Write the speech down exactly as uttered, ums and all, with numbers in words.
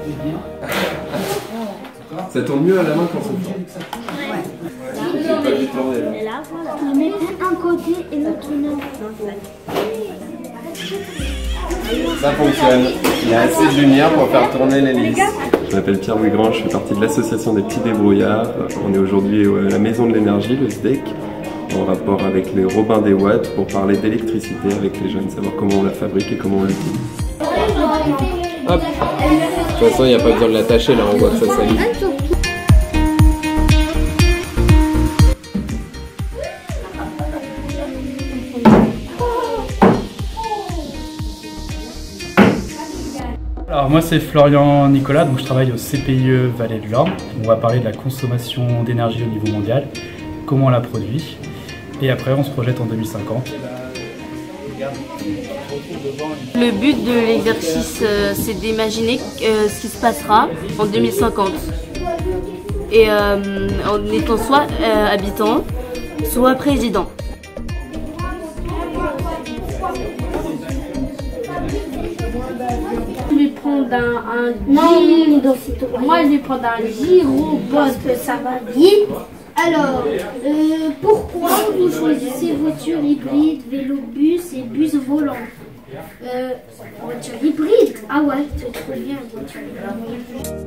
Ça tourne mieux à la main qu'en soufflant. Et là, voilà. On met un côté et l'autre non. Ça fonctionne. Il y a assez de lumière pour faire tourner l'hélice. Je m'appelle Pierre Louis-Grand, je fais partie de l'association des petits débrouillards. On est aujourd'hui à la Maison de l'énergie, le S D E C, en rapport avec les Robins des Watts pour parler d'électricité avec les jeunes, savoir comment on la fabrique et comment on l'utilise. Hop. De toute façon, il n'y a pas besoin de l'attacher, là on voit que ça s'allume. Alors moi c'est Florian Nicolas, donc je travaille au C P I E Vallée de l'Orne. On va parler de la consommation d'énergie au niveau mondial, comment on la produit, et après on se projette en deux mille cinquante. Le but de l'exercice euh, c'est d'imaginer euh, ce qui se passera en deux mille cinquante. Et euh, en étant soit euh, habitant, soit président. Je vais prendre un, un non, gyro... Moi je vais prendre un gyro parce que ça va vite. Alors, euh, pourquoi vous choisissez voiture hybride, vélo bus et bus volant? euh, Voiture hybride? Ah ouais, c'est trop bien voiture hybride.